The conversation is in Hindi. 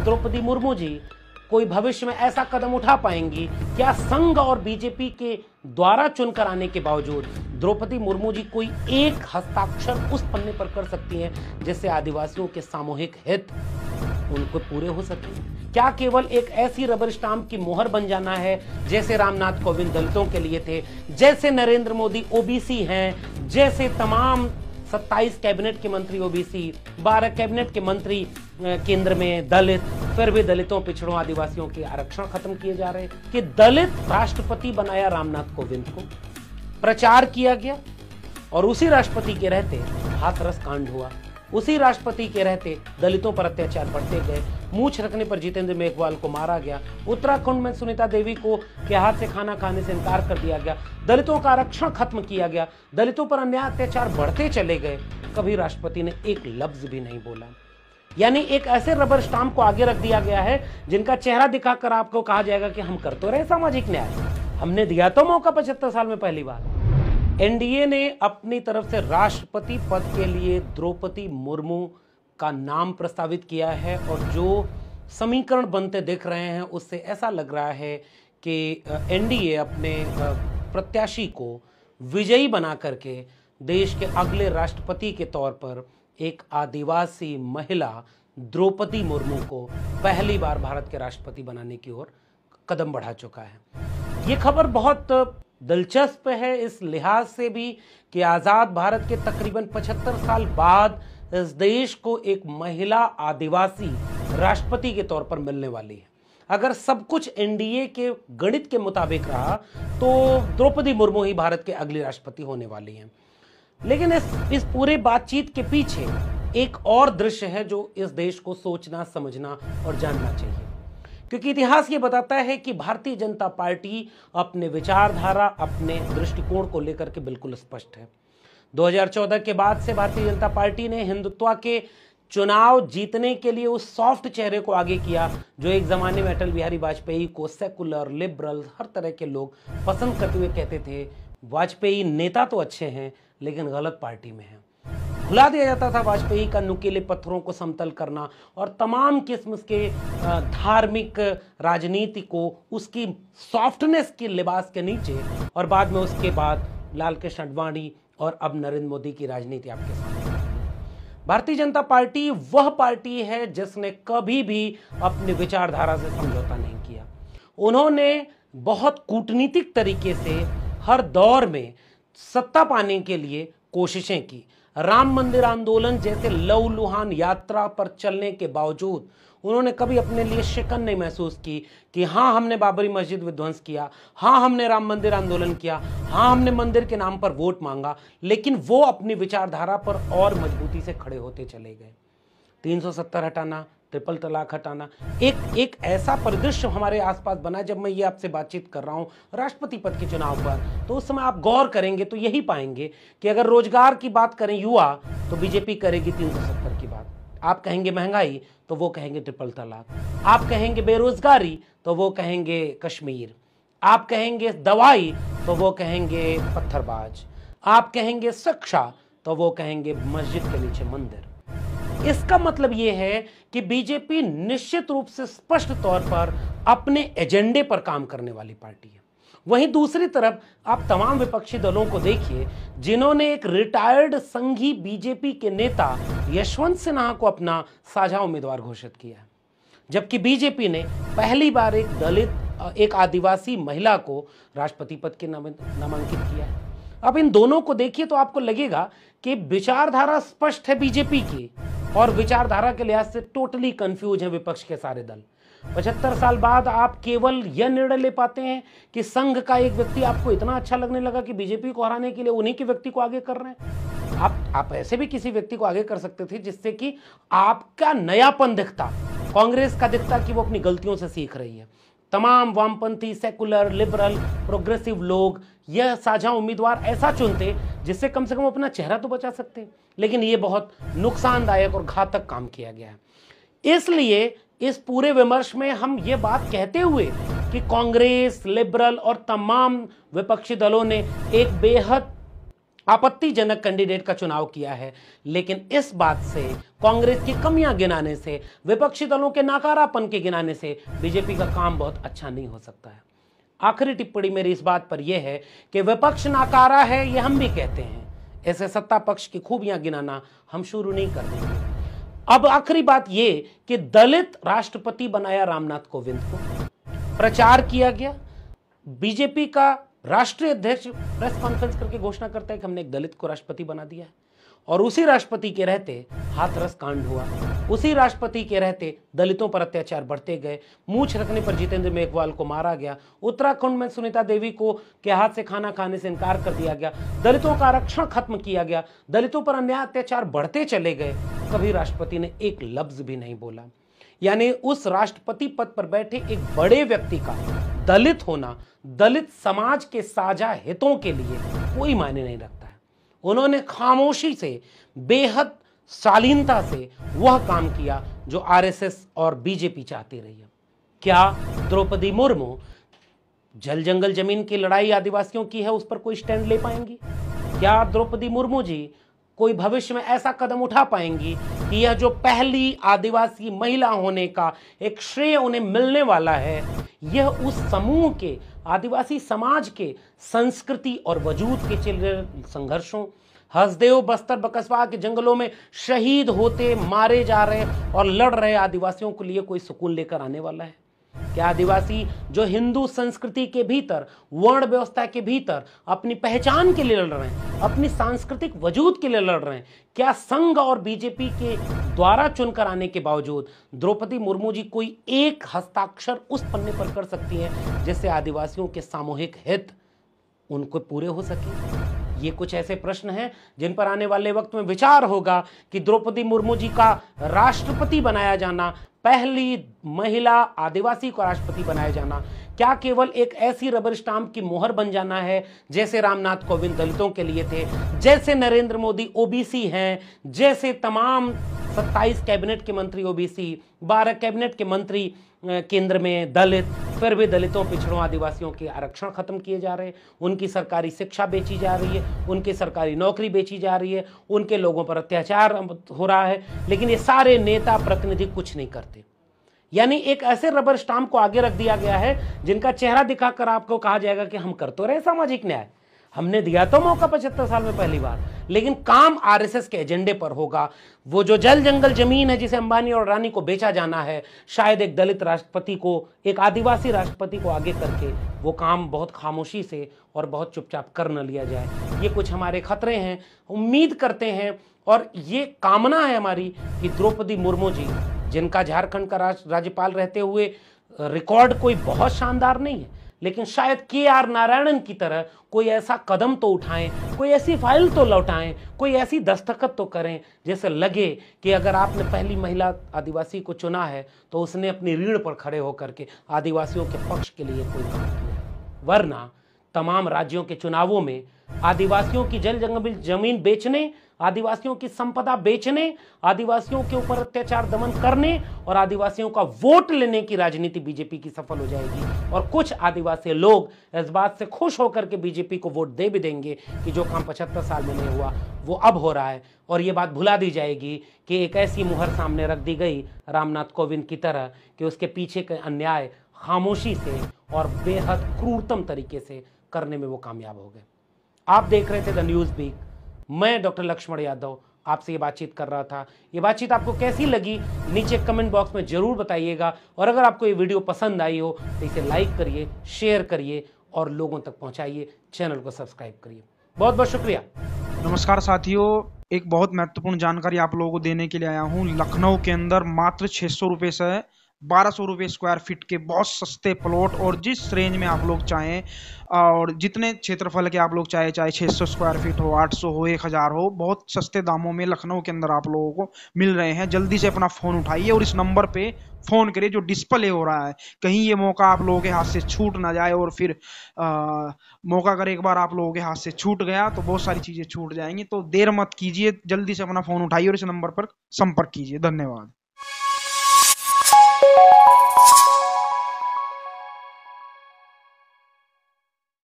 द्रौपदी मुर्मू जी कोई भविष्य में ऐसा कदम उठा पाएंगी? क्या संघ और बीजेपी के द्वारा चुनकर आने के बावजूद द्रौपदी मुर्मू जी कोई एक हस्ताक्षर उस पन्ने पर कर सकती हैं जिससे आदिवासियों के सामूहिक हित उनको पूरे हो सके? क्या केवल एक ऐसी रबर स्टाम्प की मोहर बन जाना है जैसे रामनाथ कोविंद दलितों के लिए थे, जैसे नरेंद्र मोदी ओबीसी हैं, जैसे तमाम 27 कैबिनेट के मंत्री ओबीसी, 12 कैबिनेट के मंत्री केंद्र में दलित, फिर भी दलितों, पिछड़ों, आदिवासियों के आरक्षण खत्म किए जा रहे हैं? कि दलित राष्ट्रपति बनाया रामनाथ कोविंद को, प्रचार किया गया और उसी राष्ट्रपति के रहते हाथरस कांड हुआ, उसी राष्ट्रपति के रहते दलितों पर अत्याचार बढ़ते गए, मूछ रखने पर जितेंद्र मेघवाल को मारा गया, उत्तराखंड में सुनीता देवी को के हाथ से खाना खाने से इनकार कर दिया गया, दलितों का आरक्षण खत्म किया गया, दलितों पर अन्याय अत्याचार बढ़ते चले गए, कभी राष्ट्रपति ने एक लफ्ज भी नहीं बोला। यानी एक ऐसे रबर स्टाम्प को आगे रख दिया गया है जिनका चेहरा दिखाकर आपको कहा जाएगा कि हम कर तो रहे सामाजिक न्याय, हमने दिया तो मौका 75 साल में पहली बार। एनडीए ने अपनी तरफ से राष्ट्रपति पद के लिए द्रौपदी मुर्मू का नाम प्रस्तावित किया है और जो समीकरण बनते दिख रहे हैं उससे ऐसा लग रहा है कि एनडीए अपने प्रत्याशी को विजयी बना करके देश के अगले राष्ट्रपति के तौर पर एक आदिवासी महिला द्रौपदी मुर्मू को पहली बार भारत के राष्ट्रपति बनाने की ओर कदम बढ़ा चुका है। ये खबर बहुत दिलचस्प है इस लिहाज से भी कि आजाद भारत के तकरीबन 75 साल बाद इस देश को एक महिला आदिवासी राष्ट्रपति के तौर पर मिलने वाली है। अगर सब कुछ एनडीए के गणित के मुताबिक रहा तो द्रौपदी मुर्मू ही भारत के अगली राष्ट्रपति होने वाली हैं। लेकिन इस पूरे बातचीत के पीछे एक और दृश्य है जो इस देश को सोचना, समझना और जानना चाहिए, क्योंकि इतिहास ये बताता है कि भारतीय जनता पार्टी अपने विचारधारा, अपने दृष्टिकोण को लेकर के बिल्कुल स्पष्ट है। 2014 के बाद से भारतीय जनता पार्टी ने हिंदुत्व के चुनाव जीतने के लिए उस सॉफ्ट चेहरे को आगे किया जो एक जमाने में अटल बिहारी वाजपेयी को सेकुलर, लिबरल, हर तरह के लोग पसंद करते हुए कहते थे वाजपेयी नेता तो अच्छे हैं लेकिन गलत पार्टी में हैं। भुला दिया जाता था वाजपेयी का नुकीले पत्थरों को समतल करना और तमाम किस्म के धार्मिक राजनीति को उसकी सॉफ्टनेस के लिबास के नीचे, और बाद में उसके बाद लाल कृष्ण आडवाणी और अब नरेंद्र मोदी की राजनीति आपके सामने। भारतीय जनता पार्टी वह पार्टी है जिसने कभी भी अपनी विचारधारा से समझौता नहीं किया। उन्होंने बहुत कूटनीतिक तरीके से हर दौर में सत्ता पाने के लिए कोशिशें की। राम मंदिर आंदोलन जैसे लहूलुहान यात्रा पर चलने के बावजूद उन्होंने कभी अपने लिए शिकन नहीं महसूस की कि हाँ हमने बाबरी मस्जिद विध्वंस किया, हाँ हमने राम मंदिर आंदोलन किया, हाँ हमने मंदिर के नाम पर वोट मांगा, लेकिन वो अपनी विचारधारा पर और मजबूती से खड़े होते चले गए। 370 हटाना, ट्रिपल तलाक हटाना, एक ऐसा परिदृश्य हमारे आसपास बना। जब मैं ये आपसे बातचीत कर रहा हूँ राष्ट्रपति पद के चुनाव पर, तो उस समय आप गौर करेंगे तो यही पाएंगे कि अगर रोजगार की बात करें युवा तो बीजेपी करेगी 370 की बात, आप कहेंगे महंगाई तो वो कहेंगे ट्रिपल तलाक, आप कहेंगे बेरोजगारी तो वो कहेंगे कश्मीर, आप कहेंगे दवाई तो वो कहेंगे पत्थरबाज, आप कहेंगे शिक्षा तो वो कहेंगे मस्जिद के नीचे मंदिर। इसका मतलब यह है कि बीजेपी निश्चित रूप से स्पष्ट तौर पर अपने एजेंडे पर काम करने वाली पार्टी है। वहीं दूसरी तरफ आप तमाम विपक्षी दलों को देखिए जिन्होंने एक रिटायर्ड संघी बीजेपी के नेता यशवंत सिन्हा को अपना साझा उम्मीदवार घोषित किया है, जबकि बीजेपी ने पहली बार एक दलित, एक आदिवासी महिला को राष्ट्रपति पद के नामांकित किया है। अब इन दोनों को देखिए तो आपको लगेगा कि विचारधारा स्पष्ट है बीजेपी की और विचारधारा के लिहाज से टोटली कंफ्यूज है विपक्ष के सारे दल। 75 साल बाद आप केवल यह निर्णय ले पाते हैं कि संघ का एक व्यक्ति आपको इतना अच्छा लगने लगा कि बीजेपी को हराने के लिए उन्हीं के व्यक्ति को आगे कर रहे हैं। आप ऐसे भी किसी व्यक्ति को आगे कर सकते थे जिससे कि आपका नयापन दिखता, कांग्रेस का दिखता कि वो अपनी गलतियों से सीख रही है। तमाम वामपंथी, सेकुलर, लिबरल, प्रोग्रेसिव लोग यह साझा उम्मीदवार ऐसा चुनते जिससे कम से कम अपना चेहरा तो बचा सकते, लेकिन यह बहुत नुकसानदायक और घातक काम किया गया है। इसलिए इस पूरे विमर्श में हम ये बात कहते हुए कि कांग्रेस, लिबरल और तमाम विपक्षी दलों ने एक बेहद आपत्तिजनक कैंडिडेट का चुनाव किया है, लेकिन इस बात से, कांग्रेस की कमियां गिनाने से, विपक्षी दलों के नाकारापन के गिनाने से बीजेपी का काम बहुत अच्छा नहीं हो सकता है। आखिरी टिप्पणी मेरी इस बात पर यह है कि विपक्ष नाकारा है, यह हम भी कहते हैं, ऐसे सत्ता पक्ष की खूबियां गिनाना हम शुरू नहीं कर देंगे। अब आखिरी बात यह कि दलित राष्ट्रपति बनाया रामनाथ कोविंद को, प्रचार किया गया, बीजेपी का राष्ट्रीय अध्यक्ष प्रेस कॉन्फ्रेंस करके घोषणा करता है कि हमने एक दलित को राष्ट्रपति बना दिया है, और उसी राष्ट्रपति के रहते हाथरस कांड हुआ, उसी राष्ट्रपति के रहते दलितों पर अत्याचार बढ़ते गए, मूंछ रखने पर जितेंद्र मेघवाल को मारा गया, उत्तराखंड में सुनीता देवी को के हाथ से खाना खाने से इनकार कर दिया गया, दलितों का आरक्षण खत्म किया गया, दलितों पर अन्याय अत्याचार बढ़ते चले गए, कभी राष्ट्रपति ने एक लफ्ज भी नहीं बोला। यानी उस राष्ट्रपति पद पर बैठे एक बड़े व्यक्ति का दलित होना, दलित समाज के साझा हितों के लिए कोई मायने नहीं रखता है। उन्होंने खामोशी से, बेहद शालीनता से वह काम किया जो आरएसएस और बीजेपी चाहती रही है। क्या द्रौपदी मुर्मू जल जंगल जमीन की लड़ाई आदिवासियों की है, उस पर कोई स्टैंड ले पाएंगी? क्या द्रौपदी मुर्मू जी कोई भविष्य में ऐसा कदम उठा पाएंगी कि यह जो पहली आदिवासी महिला होने का एक श्रेय उन्हें मिलने वाला है, यह उस समूह के, आदिवासी समाज के संस्कृति और वजूद के चल रहे संघर्षों, हसदेव बस्तर बकसवा के जंगलों में शहीद होते, मारे जा रहे और लड़ रहे आदिवासियों के लिए कोई सुकून लेकर आने वाला है? क्या आदिवासी जो हिंदू संस्कृति के भीतर, वर्ण व्यवस्था के भीतर अपनी पहचान के लिए लड़ रहे हैं, अपनी सांस्कृतिक वजूद के लिए लड़ रहे हैं, क्या संघ और बीजेपी के द्वारा चुनकर आने के बावजूद द्रौपदी मुर्मू जी कोई एक हस्ताक्षर उस पन्ने पर कर सकती हैं जिससे आदिवासियों के सामूहिक हित उनको पूरे हो सके? ये कुछ ऐसे प्रश्न हैं जिन पर आने वाले वक्त में विचार होगा कि द्रौपदी मुर्मू जी का राष्ट्रपति बनाया जाना, पहली महिला आदिवासी को राष्ट्रपति बनाया जाना, क्या केवल एक ऐसी रबर स्टाम्प की मोहर बन जाना है जैसे रामनाथ कोविंद दलितों के लिए थे, जैसे नरेंद्र मोदी ओबीसी हैं, जैसे तमाम 27 कैबिनेट के मंत्री ओबीसी, 12 कैबिनेट के मंत्री केंद्र में दलित, फिर भी दलितों, पिछड़ों, आदिवासियों के आरक्षण खत्म किए जा रहे हैं, उनकी सरकारी शिक्षा बेची जा रही है, उनकी सरकारी नौकरी बेची जा रही है, उनके लोगों पर अत्याचार हो रहा है, लेकिन ये सारे नेता प्रतिनिधि कुछ नहीं करते। यानी एक ऐसे रबर स्टाम्प को आगे रख दिया गया है जिनका चेहरा दिखाकर आपको कहा जाएगा कि हम कर तो रहे सामाजिक न्याय, हमने दिया तो मौका 75 साल में पहली बार, लेकिन काम आरएसएस के एजेंडे पर होगा। वो जो जल जंगल जमीन है जिसे अंबानी और अडानी को बेचा जाना है, शायद एक दलित राष्ट्रपति को, एक आदिवासी राष्ट्रपति को आगे करके वो काम बहुत खामोशी से और बहुत चुपचाप कर न लिया जाए। ये कुछ हमारे खतरे हैं। उम्मीद करते हैं और ये कामना है हमारी कि द्रौपदी मुर्मू जी, जिनका झारखंड का राज्यपाल रहते हुए रिकॉर्ड कोई बहुत शानदार नहीं है, लेकिन शायद के.आर. नारायणन की तरह कोई ऐसा कदम तो उठाएं, कोई ऐसी फाइल तो लौटाएं, कोई ऐसी दस्तखत तो करें जैसे लगे कि अगर आपने पहली महिला आदिवासी को चुना है तो उसने अपनी रीढ़ पर खड़े होकर के आदिवासियों के पक्ष के लिए कोई काम किया है। वरना तमाम राज्यों के चुनावों में आदिवासियों की जल जंगल जमीन बेचने, आदिवासियों की संपदा बेचने, आदिवासियों के ऊपर अत्याचार दमन करने और आदिवासियों का वोट लेने की राजनीति बीजेपी की सफल हो जाएगी। और कुछ आदिवासी लोग इस बात से खुश होकर के बीजेपी को वोट दे भी देंगे कि जो काम 75 साल में नहीं हुआ वो अब हो रहा है। और ये बात भुला दी जाएगी कि एक ऐसी मुहर सामने रख दी गई रामनाथ कोविंद की तरह कि उसके पीछे के अन्याय खामोशी से और बेहद क्रूरतम तरीके से करने में वो कामयाब हो गए। आप देख रहे थे द न्यूज़ वीक। मैं डॉक्टर लक्ष्मण यादव आपसे ये बातचीत कर रहा था। ये बातचीत आपको कैसी लगी नीचे कमेंट बॉक्स में जरूर बताइएगा, और अगर आपको ये वीडियो पसंद आई हो तो इसे लाइक करिए, शेयर करिए और लोगों तक पहुंचाइए। चैनल को सब्सक्राइब करिए। बहुत बहुत शुक्रिया। नमस्कार साथियों, एक बहुत महत्वपूर्ण जानकारी आप लोगों को देने के लिए आया हूँ। लखनऊ के अंदर मात्र 600 रुपये से 1200 रुपये स्क्वायर फीट के बहुत सस्ते प्लॉट, और जिस रेंज में आप लोग चाहें और जितने क्षेत्रफल के आप लोग चाहे 600 स्क्वायर फीट हो, 800 हो, 1000 हो, बहुत सस्ते दामों में लखनऊ के अंदर आप लोगों को मिल रहे हैं। जल्दी से अपना फ़ोन उठाइए और इस नंबर पे फ़ोन करिए जो डिस्प्ले हो रहा है। कहीं ये मौका आप लोगों के हाथ से छूट ना जाए, और फिर मौका अगर एक बार आप लोगों के हाथ से छूट गया तो बहुत सारी चीज़ें छूट जाएंगी। तो देर मत कीजिए, जल्दी से अपना फ़ोन उठाइए और इस नंबर पर संपर्क कीजिए। धन्यवाद।